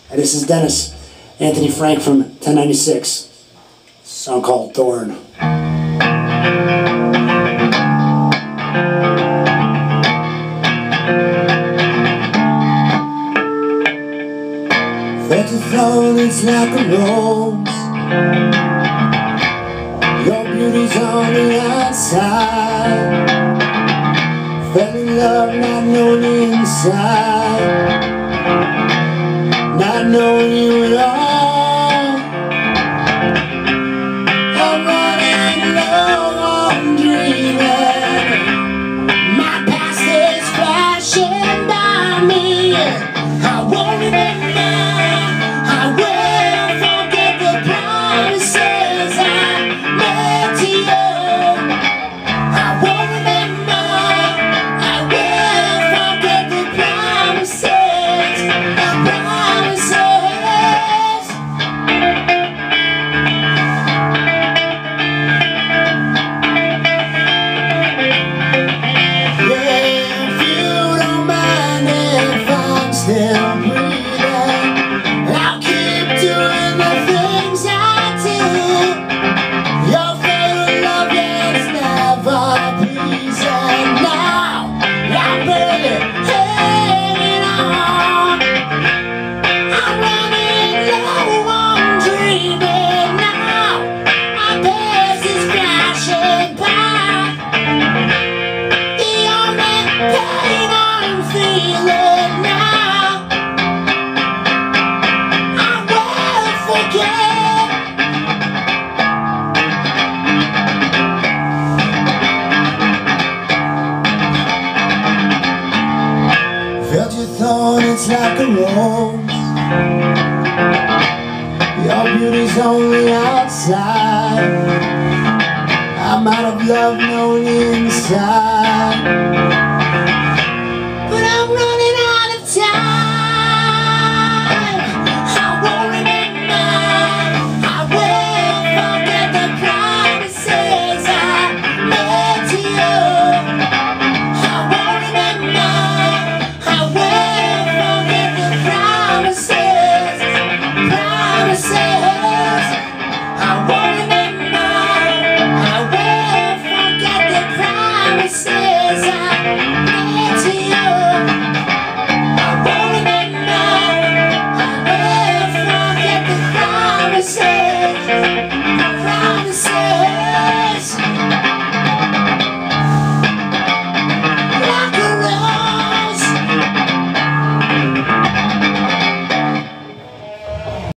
And this is Dennis Anthony Frank from TEN96. Song called Thorn. Felt your thorn, it's like a rose. Your beauty's on the outside. Fell in love, not knowing the inside, not knowing you at all. I'm running low on dreaming. My past is flashing by me. I won't remember, I will forget the promises I made to you. I won't remember, I will forget the promises, the promises. Yeah, if you don't mind if I'm still breathing, I'll keep doing the things I do. Your favorite love is never pleasing. Now I'm barely hanging on. I'm running low on dreaming now. My past is flashing by. The only pain I'm feeling now, I will forget. Felt your thorn, it's like a rose. Your beauty's on the outside. I'm out of love, no inside.